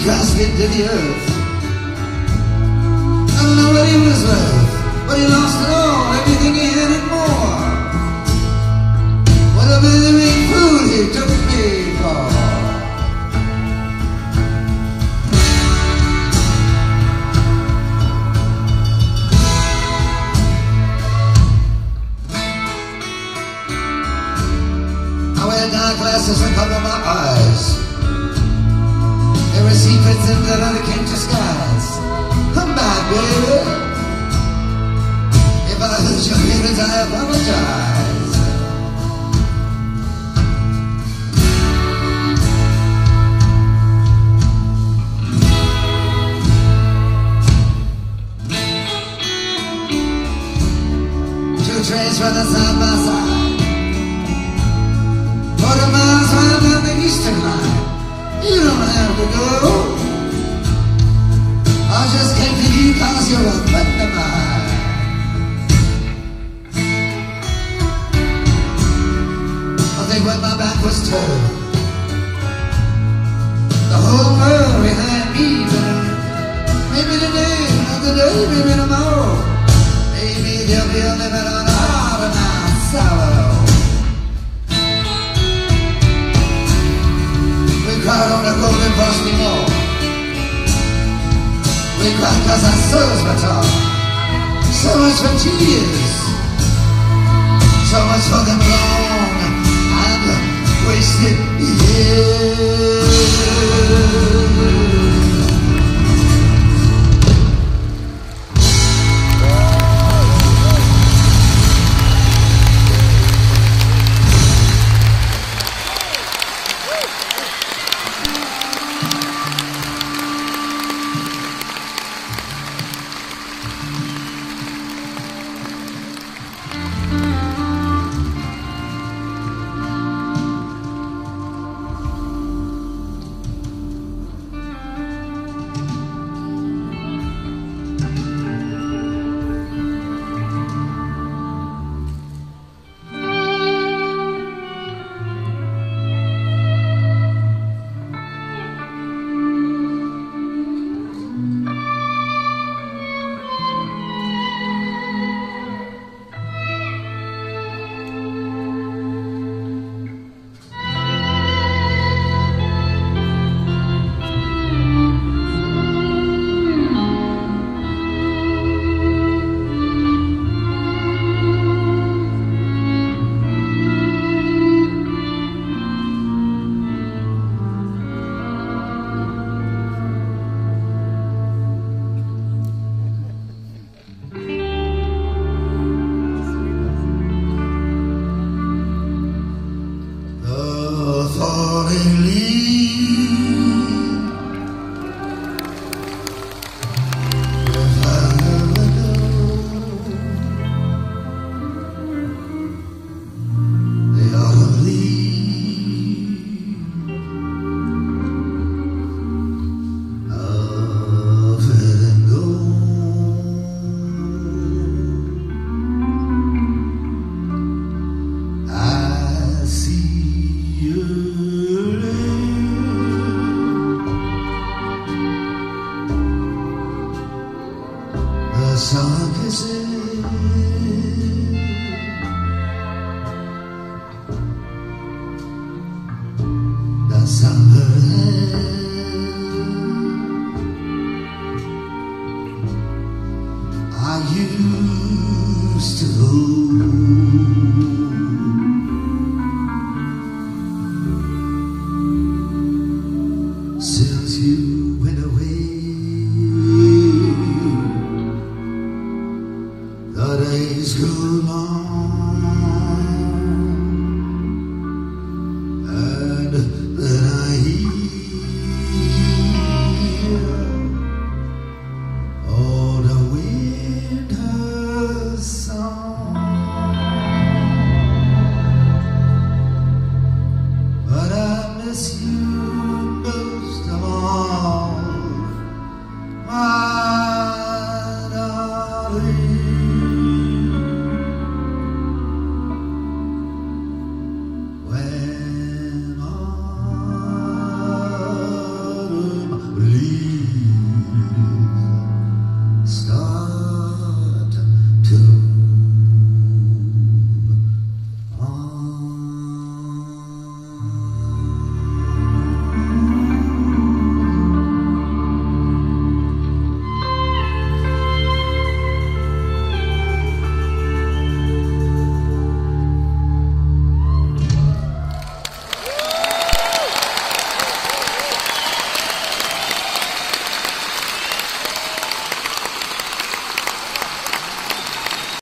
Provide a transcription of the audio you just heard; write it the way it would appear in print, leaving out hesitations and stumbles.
cast into the earth. I don't know what he was worth, but he lost it all, everything he had and more. What a blithering fool he took me for. I wear dark glasses that cover my eyes. There are secrets in that other can't disguise. Come back, baby. If I lose your feelings, I apologize. Two trains running side by side. 40 miles right down the eastern line. You don't have to go. I just came to you cause you're a friend of mine. I think when my back was turned, the whole world behind me burned. Maybe today, another day, maybe tomorrow. Maybe there'll be a limit on all of my sorrow. We cried on the golden frosty wall. We cried cause our souls were torn. So much for tears, so much for them long and wasted years. But I miss you.